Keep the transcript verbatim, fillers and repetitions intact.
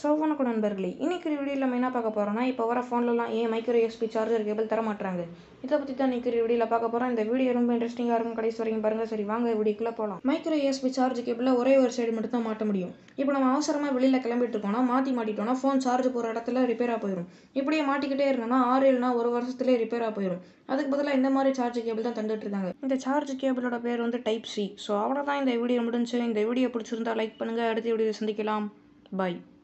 So வணக்கம் நண்பர்களே, இன்றைக்கி வீடியோவில் நம்ம என்ன பார்க்க போகிறோம்னா, இப்போ வர ஃபோன்லலாம் ஏன் மைக்ரோ யூஎஸ்பி சார்ஜர் கேபிள் தர மாட்டாங்க. இதை பற்றி தான் இன்றைக்கி வீடியோவில் பார்க்க போகிறோம். இந்த வீடியோ ரொம்ப இன்ட்ரெஸ்டிங்காக இருக்கும், கடைசி வரைக்கும் பாருங்கள். சரி வாங்க வீடியோக்குள்ளே போகலாம். மைக்ரோ யூஎஸ்பி சார்ஜ் கேபிளில் ஒரே ஒரு சைடு மட்டும் தான் மாட்ட முடியும். இப்போ நம்ம அவசரமாக வெளியில் கிளம்பிட்டு இருக்கோம்னா மாற்றி மாட்டிட்டோம்னா ஃபோன் சார்ஜ் போகிற இடத்துல ரிப்பேராக போயிடும். இப்படியே மாட்டிக்கிட்டே இருந்தோம்னா ஆறு இல்லைனா ஒரு வருஷத்துலேயே ரிப்பேராக போயிடும். அதுக்கு பதிலாக இந்த மாதிரி சார்ஜ் கேபிள் தான் தந்துட்டு இருக்காங்க. இந்த சார்ஜ் கேபிளோட பேர் வந்து டைப் சி. ஸோ அவ்வளோதான், இந்த வீடியோ முடிஞ்சு. இந்த வீடியோ பிடிச்சிருந்தா லைக் பண்ணுங்கள். அடுத்த வீடியோ சந்திக்கலாம். பாய்.